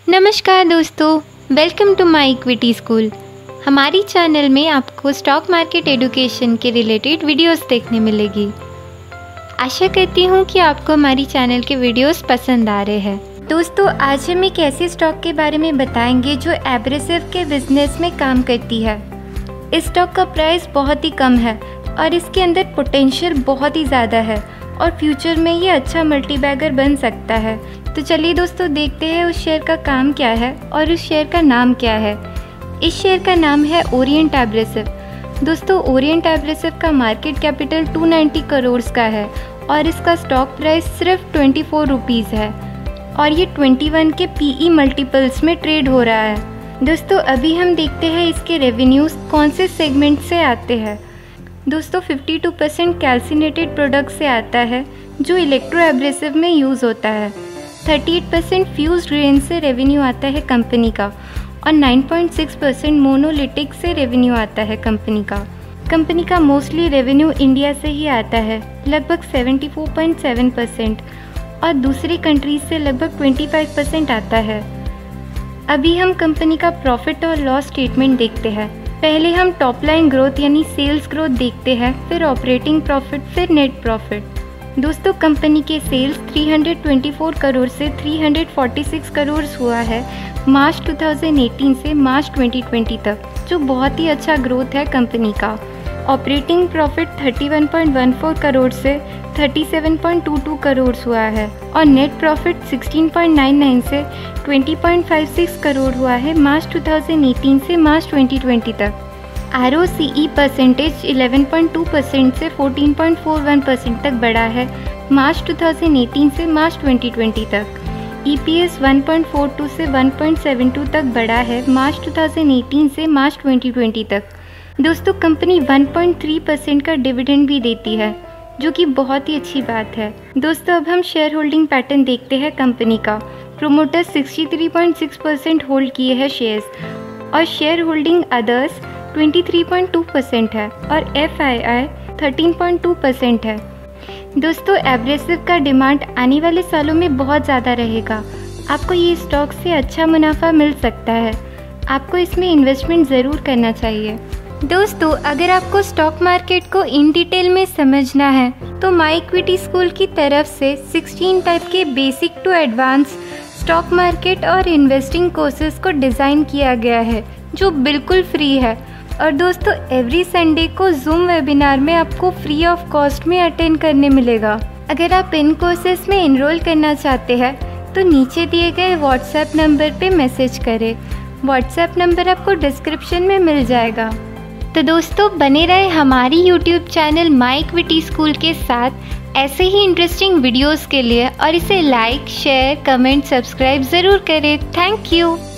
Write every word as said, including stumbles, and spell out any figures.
नमस्कार दोस्तों, welcome to my equity school. हमारी चैनल में आपको स्टॉक मार्केट एडुकेशन के रिलेटेड वीडियोस देखने मिलेगी। आशा करती हूँ कि आपको हमारी चैनल के वीडियोस पसंद आ रहे हैं। दोस्तों, आज हम एक ऐसे स्टॉक के बारे में बताएंगे जो एब्रेसिव के बिजनेस में काम करती है। इस स्टॉक का प्राइस बहुत ही कम है और इसके अंदर पोटेंशियल बहुत ही ज़्यादा है और फ्यूचर में ये अच्छा मल्टीबैगर बन सकता है। तो चलिए दोस्तों, देखते हैं उस शेयर का काम क्या है और उस शेयर का नाम क्या है। इस शेयर का नाम है ओरिएंट एब्रेसिव। दोस्तों, ओरिएंट एब्रेसिव का मार्केट कैपिटल दो सौ नब्बे करोड़ का है और इसका स्टॉक प्राइस सिर्फ चौबीस रुपीज़ है और ये इक्कीस के पीई मल्टीपल्स में ट्रेड हो रहा है। दोस्तों, अभी हम देखते हैं इसके रेवेन्यूज़ कौन से सेगमेंट से आते हैं। दोस्तों, बावन परसेंट कैल्सिनेटेड प्रोडक्ट से आता है जो इलेक्ट्रो एब्रेसिव में यूज़ होता है। अड़तीस परसेंट फ्यूज्ड ग्रेन से रेवेन्यू आता है कंपनी का और नौ पॉइंट छह परसेंट मोनोलिथिक से रेवेन्यू आता है कंपनी का। कंपनी का मोस्टली रेवेन्यू इंडिया से ही आता है, लगभग चौहत्तर पॉइंट सात परसेंट, और दूसरी कंट्रीज से लगभग पच्चीस परसेंट आता है। अभी हम कंपनी का प्रॉफिट और लॉस स्टेटमेंट देखते हैं। पहले हम टॉप लाइन ग्रोथ यानी सेल्स ग्रोथ देखते हैं, फिर ऑपरेटिंग प्रॉफिट, फिर नेट प्रॉफिट। दोस्तों, कंपनी के सेल्स तीन सौ चौबीस करोड़ से तीन सौ छियालीस करोड़ हुआ है मार्च दो हज़ार अठारह से मार्च दो हज़ार बीस तक, जो बहुत ही अच्छा ग्रोथ है कंपनी का। ऑपरेटिंग प्रॉफिट इकतीस पॉइंट चौदह करोड़ से सैंतीस पॉइंट बाईस करोड़ हुआ है और नेट प्रॉफिट सोलह पॉइंट निन्यानवे से बीस पॉइंट छप्पन करोड़ हुआ है मार्च दो हज़ार अठारह से मार्च दो हज़ार बीस तक। R O C E percentage ग्यारह पॉइंट दो परसेंट से चौदह पॉइंट इकतालीस परसेंट तक बढ़ा है मार्च दो हज़ार अठारह से मार्च दो हज़ार बीस तक। ई पी एस एक पॉइंट चार दो से एक पॉइंट सात दो तक बढ़ा है मार्च दो हज़ार अठारह से मार्च दो हज़ार बीस तक। दोस्तों, कंपनी एक पॉइंट तीन परसेंट का डिविडेंड भी देती है, जो कि बहुत ही अच्छी बात है। दोस्तों, अब हम शेयर होल्डिंग पैटर्न देखते हैं कंपनी का। प्रोमोटर तिरसठ पॉइंट छह परसेंट होल्ड किए हैं शेयर्स और शेयर होल्डिंग अदर्स तेईस पॉइंट दो परसेंट है और एफ आई आई तेरह पॉइंट दो परसेंट है। दोस्तों, एब्रेसिव का डिमांड आने वाले सालों में बहुत ज़्यादा रहेगा। आपको ये स्टॉक से अच्छा मुनाफा मिल सकता है। आपको इसमें इन्वेस्टमेंट ज़रूर करना चाहिए। दोस्तों, अगर आपको स्टॉक मार्केट को इन डिटेल में समझना है तो माई इक्विटी स्कूल की तरफ से सोलह टाइप के basic to advance stock market और इन्वेस्टिंग कोर्सेज को डिज़ाइन किया गया है, जो बिल्कुल फ्री है। और दोस्तों, एवरी संडे को जूम वेबिनार में आपको फ्री ऑफ कॉस्ट में अटेंड करने मिलेगा। अगर आप इन कोर्सेज में इनरोल करना चाहते हैं तो नीचे दिए गए व्हाट्सएप नंबर पे मैसेज करें। व्हाट्सएप नंबर आपको डिस्क्रिप्शन में मिल जाएगा। तो दोस्तों, बने रहे हमारी YouTube channel my equity school के साथ ऐसे ही इंटरेस्टिंग वीडियोस के लिए और इसे लाइक, शेयर, कमेंट, सब्सक्राइब ज़रूर करें। Thank you.